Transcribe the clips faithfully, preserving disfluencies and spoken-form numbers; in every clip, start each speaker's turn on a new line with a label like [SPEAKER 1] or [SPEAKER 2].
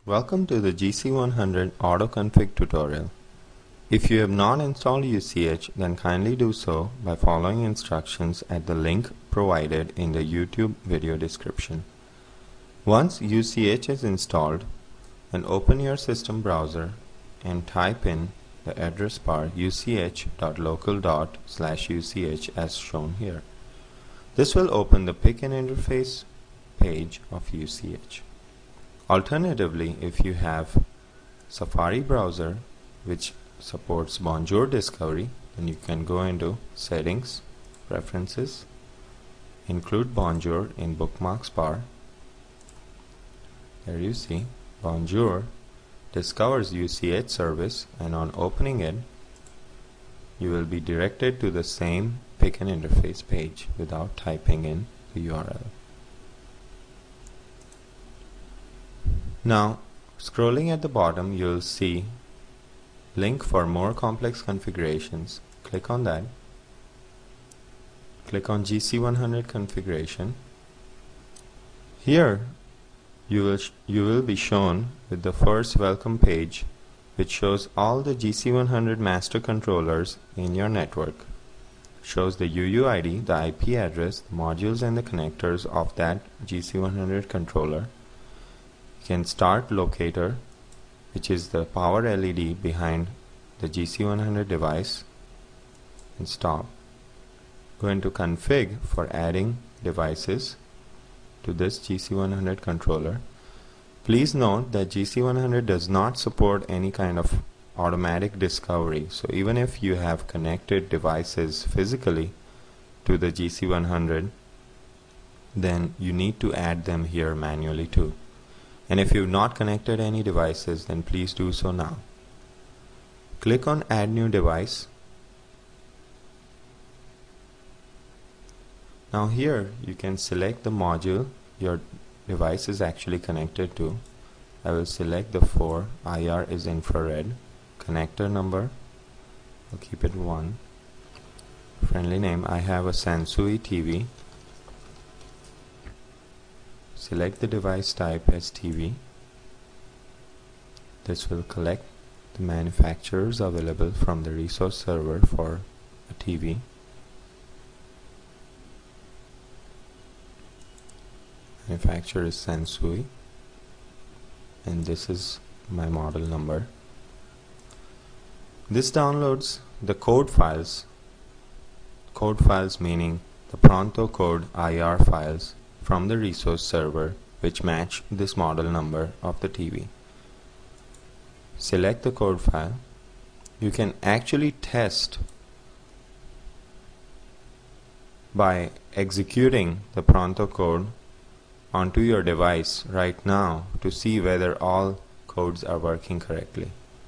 [SPEAKER 1] Welcome to the G C one hundred AutoConfig tutorial. If you have not installed U C H, then kindly do so by following instructions at the link provided in the YouTube video description. Once U C H is installed, then open your system browser and type in the address bar u c h dot local dot slash u c h as shown here. This will open the pick and interface page of U C H. Alternatively, if you have Safari browser which supports Bonjour Discovery, then you can go into Settings, Preferences, include Bonjour in Bookmarks bar. There you see Bonjour discovers U C H service, and on opening it you will be directed to the same pick and interface page without typing in the U R L. Now, scrolling at the bottom, you'll see link for more complex configurations. Click on that. Click on G C one hundred configuration. Here you will you will be shown with the first welcome page, which shows all the G C one hundred master controllers in your network. Shows the U U I D, the I P address, the modules and the connectors of that G C one hundred controller. You can start locator, which is the power L E D behind the G C one hundred device, and stop. Go into config for adding devices to this G C one hundred controller. Please note that G C one hundred does not support any kind of automatic discovery, so even if you have connected devices physically to the G C one hundred, then you need to add them here manually too. And if you've not connected any devices, then please do so now. Click on Add New Device. Now here you can select the module your device is actually connected to. I will select the four. I R is infrared. Connector number, I'll keep it one. Friendly name, I have a Sansui T V. Select the device type as T V. This will collect the manufacturers available from the resource server for a T V. Manufacturer is Sansui, and this is my model number. This downloads the code files, code files meaning the Pronto code I R files from the resource server which match this model number of the T V. Select the code file. You can actually test by executing the Pronto code onto your device right now to see whether all codes are working correctly.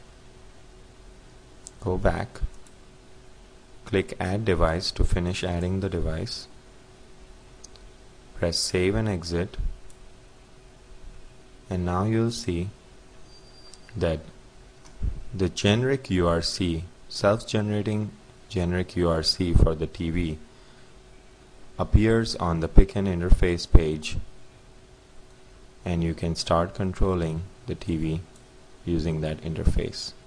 [SPEAKER 1] Go back, click Add Device to finish adding the device. Press Save and Exit, and now you'll see that the generic U R C, self-generating generic U R C for the T V appears on the pick and interface page, and you can start controlling the T V using that interface.